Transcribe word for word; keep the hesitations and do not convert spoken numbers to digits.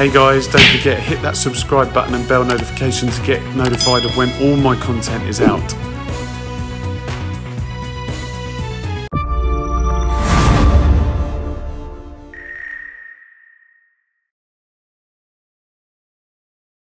Hey guys, don't forget, hit that subscribe button and bell notification to get notified of when all my content is out.